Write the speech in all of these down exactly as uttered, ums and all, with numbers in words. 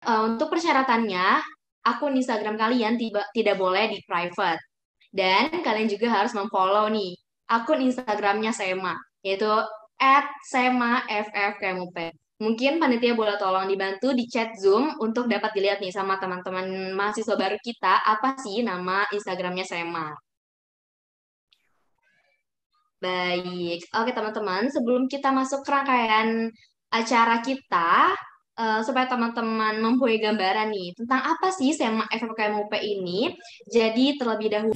Eh, untuk persyaratannya, akun Instagram kalian tiba, tidak boleh di private. Dan kalian juga harus memfollow nih akun Instagramnya Sema, yaitu at Sema F F K M U P. Mungkin panitia boleh tolong dibantu di chat Zoom untuk dapat dilihat nih sama teman-teman mahasiswa baru kita, apa sih nama Instagramnya Sema. Baik, oke teman-teman, sebelum kita masuk ke rangkaian acara kita, eh, supaya teman-teman mempunyai gambaran nih tentang apa sih SEMA F F K M U P ini, jadi terlebih dahulu.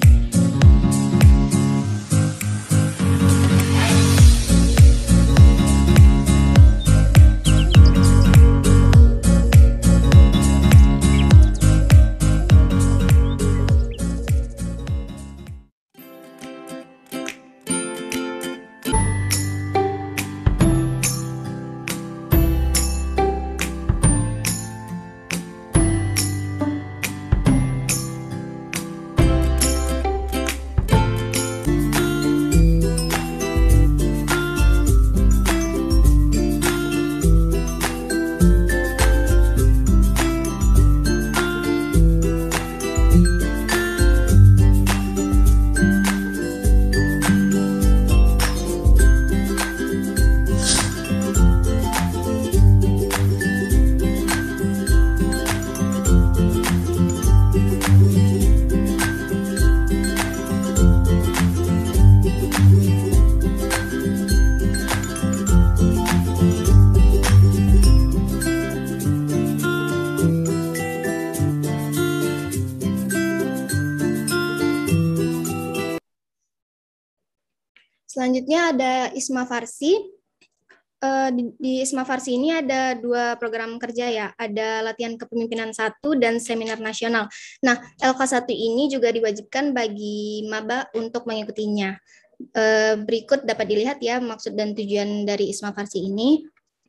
Selanjutnya ada Isma Farsi. Uh, di, di Isma Farsi ini ada dua program kerja ya, ada latihan kepemimpinan satu dan seminar nasional. Nah, L K satu ini juga diwajibkan bagi maba untuk mengikutinya. Uh, berikut dapat dilihat ya maksud dan tujuan dari Isma Farsi ini.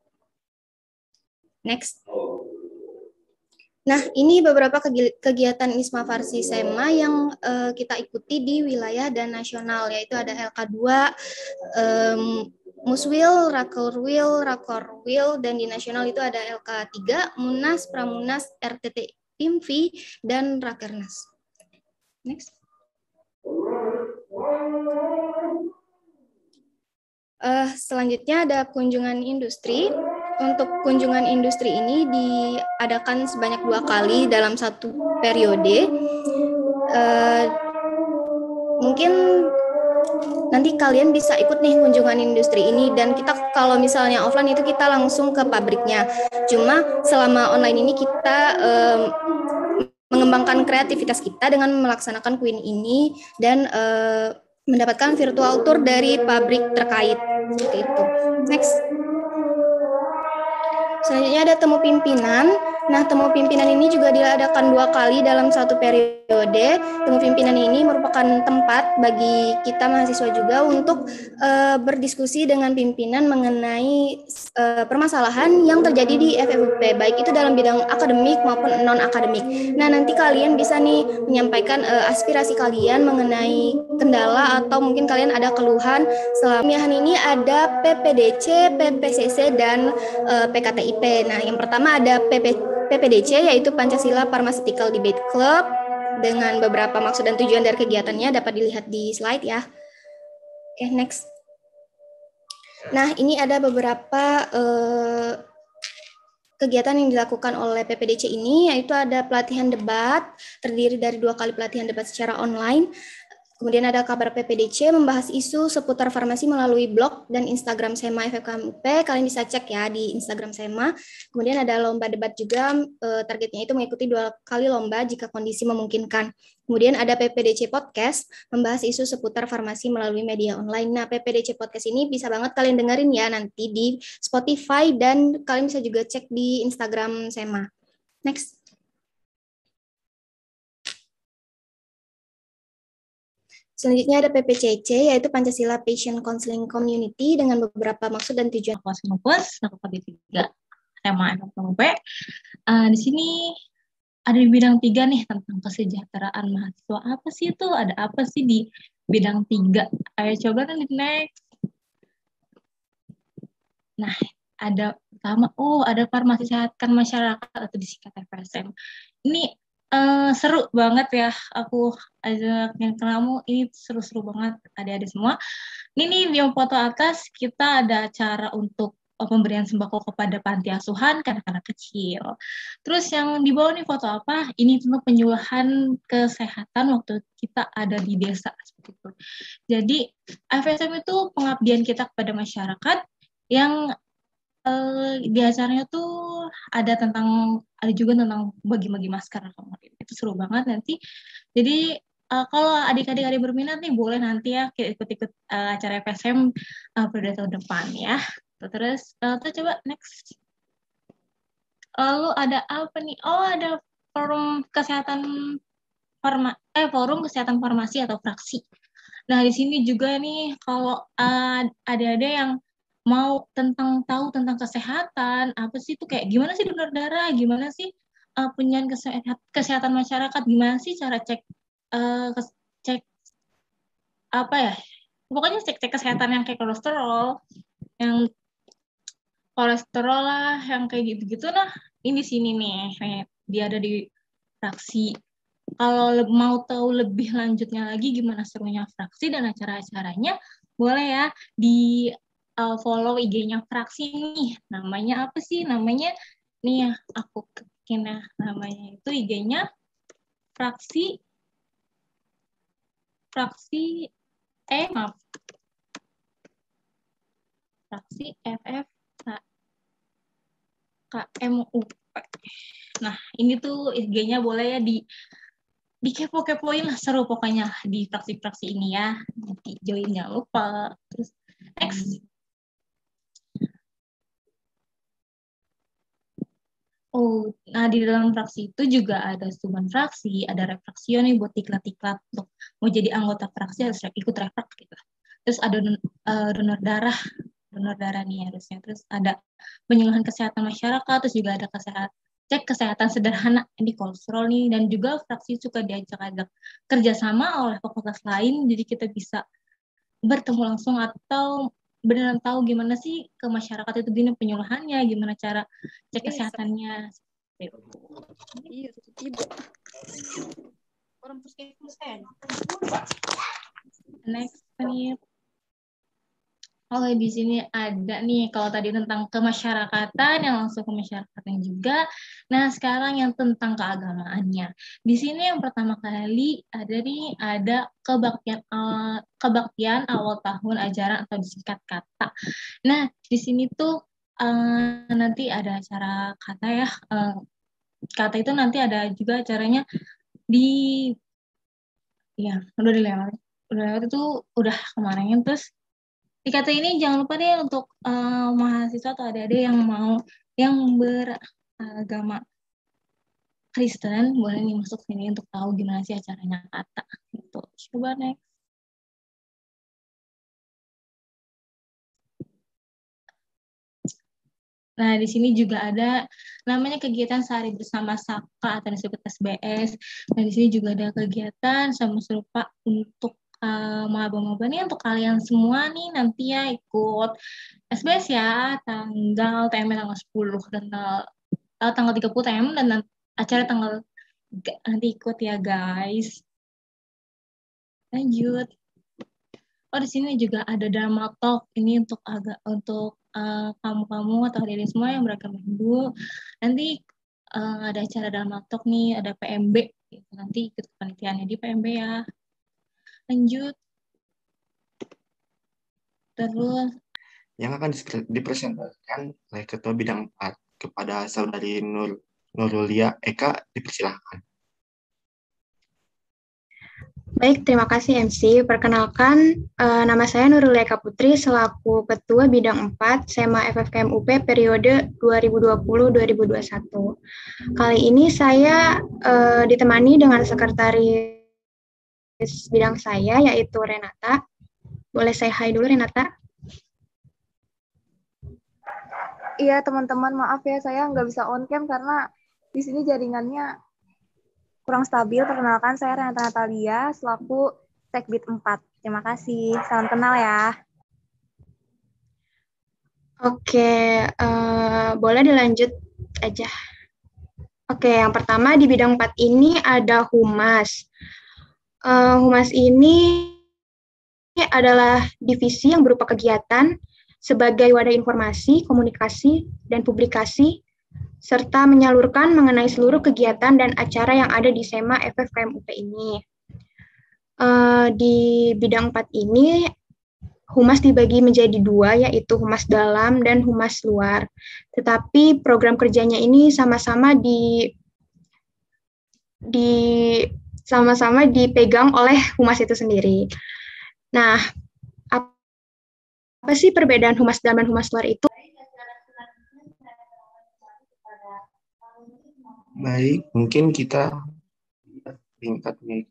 Next. Nah, ini beberapa kegiatan Isma Farsi Sema yang uh, kita ikuti di wilayah dan nasional, yaitu ada L K dua, um, Muswil, Rakorwil, Rakorwil, dan di nasional itu ada L K tiga, Munas, Pramunas, R T T I M V, dan Rakernas. Next. Uh, selanjutnya ada kunjungan industri. Untuk kunjungan industri ini diadakan sebanyak dua kali dalam satu periode. Uh, mungkin nanti kalian bisa ikut nih kunjungan industri ini, dan kita kalau misalnya offline itu kita langsung ke pabriknya. Cuma selama online ini kita um, mengembangkan kreativitas kita dengan melaksanakan Queen ini dan uh, mendapatkan virtual tour dari pabrik terkait. Seperti itu. Next. Selanjutnya ada temu pimpinan. Nah, temu pimpinan ini juga diadakan dua kali dalam satu periode. Temu pimpinan ini merupakan tempat bagi kita mahasiswa juga untuk uh, berdiskusi dengan pimpinan mengenai uh, permasalahan yang terjadi di F F U P, baik itu dalam bidang akademik maupun non-akademik. Nah, nanti kalian bisa nih menyampaikan uh, aspirasi kalian mengenai kendala atau mungkin kalian ada keluhan. Selama ini ada P P D C, P P C C, dan uh, P K T I P. Nah, yang pertama ada P P P P D C, yaitu Pancasila Pharmaceutical Debate Club, dengan beberapa maksud dan tujuan dari kegiatannya dapat dilihat di slide ya. Oke, next. Nah, ini ada beberapa eh, kegiatan yang dilakukan oleh P P D C ini, yaitu ada pelatihan debat, terdiri dari dua kali pelatihan debat secara online. Kemudian ada kabar P P D C membahas isu seputar farmasi melalui blog dan Instagram Sema F F K M U P. Kalian bisa cek ya di Instagram Sema. Kemudian ada lomba debat juga, eh, targetnya itu mengikuti dua kali lomba jika kondisi memungkinkan. Kemudian ada P P D C Podcast, membahas isu seputar farmasi melalui media online. Nah, P P D C Podcast ini bisa banget kalian dengerin ya nanti di Spotify, dan kalian bisa juga cek di Instagram Sema. Next. Selanjutnya ada P P C C, yaitu Pancasila Patient Counseling Community, dengan beberapa maksud dan tujuan. Kampus Kampus di tiga Sema F F K M U P. Uh, di sini ada di bidang tiga nih tentang kesejahteraan mahasiswa. Apa sih itu? Ada apa sih di bidang tiga? Ayo coba kan di next. Nah, ada pertama, oh ada Farmasi Sehatkan Masyarakat atau disingkat F S M. Ini uh, seru banget ya, aku ajak yang kamu, ini seru-seru banget adik-adik semua. Ini nih di foto atas kita ada acara untuk pemberian sembako kepada panti asuhan anak-anak kecil. Terus yang di bawah nih foto apa? Ini tentang penyuluhan kesehatan waktu kita ada di desa seperti itu. Jadi F S M itu pengabdian kita kepada masyarakat yang eh, di acaranya tuh ada tentang ada juga tentang bagi-bagi masker. Itu seru banget nanti. Jadi uh, kalau adik-adik ada berminat nih boleh nanti ya ikut-ikut uh, acara F S M uh, pada tahun depan ya. Terus, uh, tuh coba next. Lalu ada apa nih? Oh, ada forum kesehatan farma, eh forum kesehatan farmasi atau fraksi. Nah, di sini juga nih kalau uh, ada-ada yang mau tentang tahu tentang kesehatan, apa sih itu kayak gimana sih donor darah, gimana sih uh, penyuluhan kesehatan, kesehatan masyarakat, gimana sih cara cek uh, cek apa ya? Pokoknya cek-cek kesehatan yang kayak kolesterol, yang kolesterol lah, yang kayak gitu-gitu nah ini sini nih, dia ada di fraksi. Kalau mau tahu lebih lanjutnya lagi gimana serunya fraksi dan acara-acaranya, boleh ya di uh, follow I G-nya fraksi nih. Namanya apa sih? Namanya nih ya, aku kekin ya. Namanya itu I G-nya fraksi fraksi eh maaf fraksi F F K M U P. Nah, ini tuh I G-nya boleh ya di dikepo-kepoin lah, seru pokoknya di fraksi-fraksi ini ya. Nanti join jangan lupa. Terus next. Oh, nah di dalam fraksi itu juga ada suban fraksi, ada refraksio nih buat diklat-diklat untuk mau jadi anggota fraksi harus ikut refrak gitu. Terus ada uh, donor darah, donor darah nih harusnya. Terus ada penyuluhan kesehatan masyarakat, terus juga ada kesehatan cek kesehatan sederhana di kolesterol nih, dan juga fraksi suka diajak-ajak kerjasama oleh fakultas lain, jadi kita bisa bertemu langsung atau beneran tahu gimana sih ke masyarakat itu gini penyuluhannya, gimana cara cek kesehatannya. Iya, tiba. Orang puskesmas kan. Next nih. Oh, di sini ada nih kalau tadi tentang kemasyarakatan yang langsung ke masyarakatnya juga. Nah, sekarang yang tentang keagamaannya. Di sini yang pertama kali ada nih ada kebaktian uh, kebaktian awal tahun ajaran atau disingkat kata. Nah, di sini tuh uh, nanti ada acara kata ya. Uh, kata itu nanti ada juga acaranya di ya, udah dilewat. Udah lewat itu udah kemarin terus di kata ini jangan lupa deh untuk uh, mahasiswa atau adik-adik yang mau yang beragama Kristen boleh nih masuk sini untuk tahu gimana sih acaranya kata. Gitu. Coba next. Nah, di sini juga ada namanya kegiatan sehari bersama Saka atau disebut S B S. Nah, di sini juga ada kegiatan sama serupa untuk Uh, maba-maba nih untuk kalian semua nih nanti ya ikut S B S ya tanggal T M tanggal sepuluh dan uh, tanggal tiga puluh T M dan acara tanggal nanti ikut ya guys. Lanjut. Oh di sini juga ada Dharma Talk ini untuk agak untuk uh, kamu-kamu atau adik-adik semua yang beragama Hindu. Nanti uh, ada acara Dharma Talk nih ada P M B gitu. Nanti ikut kepanitiaannya di P M B ya. Lanjut. Terus yang akan dipresentasikan oleh Ketua Bidang empat kepada Saudari Nur Nurulia Eka, dipersilahkan. Baik, terima kasih M C. Perkenalkan, uh, nama saya Nurulia Eka Putri selaku Ketua Bidang empat S E M A F F K M U P periode dua ribu dua puluh sampai dua ribu dua puluh satu. Kali ini saya uh, ditemani dengan sekretaris bidang saya yaitu Renata. Boleh saya hai dulu Renata? Iya teman-teman, maaf ya saya nggak bisa on cam karena di sini jaringannya kurang stabil. Perkenalkan saya Renata Natalia selaku Sekbid empat. Terima kasih. Salam kenal ya. Oke, eh, boleh dilanjut aja. Oke, yang pertama di bidang empat ini ada humas. Eh, humas ini adalah divisi yang berupa kegiatan sebagai wadah informasi, komunikasi, dan publikasi, serta menyalurkan mengenai seluruh kegiatan dan acara yang ada di SEMA F F K M U P ini. Uh, di bidang empat ini, humas dibagi menjadi dua, yaitu humas dalam dan humas luar. Tetapi program kerjanya ini sama-sama di di sama-sama dipegang oleh humas itu sendiri. Nah, apa sih perbedaan humas dalam dan humas luar itu? Baik, mungkin kita tingkatnya.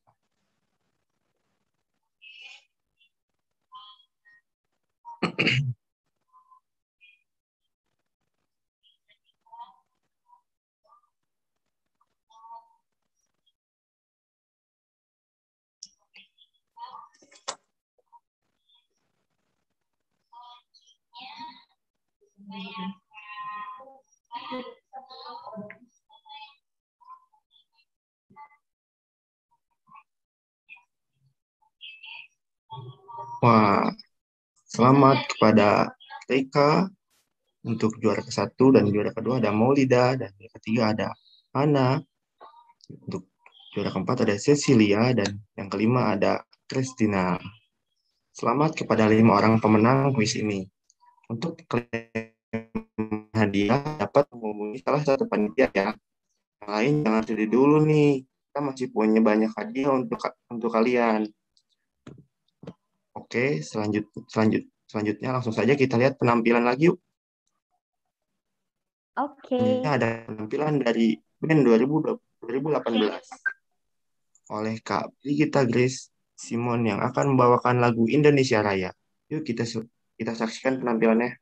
Wah, selamat kepada Rika untuk juara ke satu dan juara kedua ada Maulida dan juara ketiga ada Ana. Untuk juara keempat ada Cecilia dan yang kelima ada Christina. Selamat kepada lima orang pemenang kuis ini. Untuk hadiah dapat menghubungi salah satu panitia ya. Yang lain jangan sedih dulu nih. Kita masih punya banyak hadiah untuk untuk kalian. Oke, selanjut, selanjut, selanjutnya langsung saja kita lihat penampilan lagi yuk. Oke. Ini ada penampilan dari band dua ribu delapan belas oleh Kak Brigita Grace Simon yang akan membawakan lagu Indonesia Raya. Yuk kita kita saksikan penampilannya.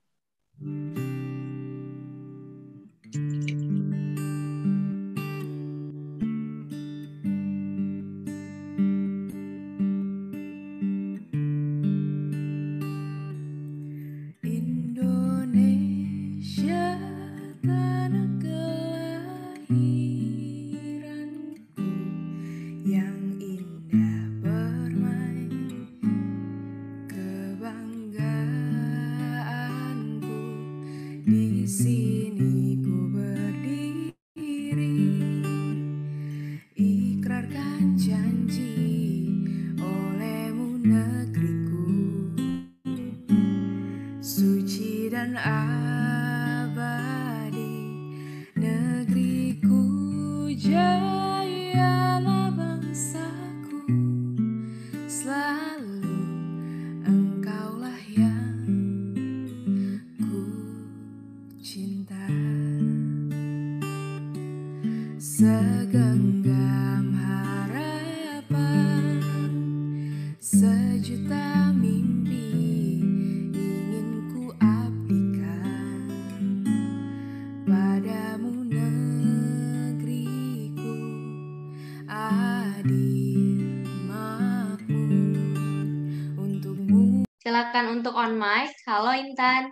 Segenggam harapan, sejuta mimpi ingin ku abdikan padamu negeriku, adil makmur untukmu. Silakan untuk on mic. Halo Intan.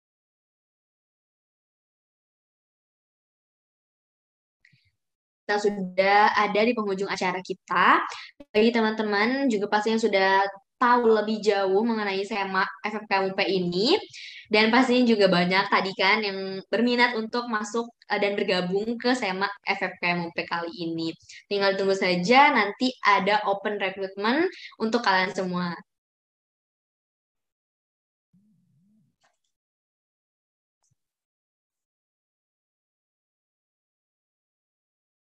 Kita sudah ada di penghujung acara kita. Bagi teman-teman juga pasti yang sudah tahu lebih jauh mengenai SEMA F F K M U P ini. Dan pastinya juga banyak tadi kan yang berminat untuk masuk dan bergabung ke SEMA F F K M U P kali ini. Tinggal tunggu saja nanti ada open recruitment untuk kalian semua.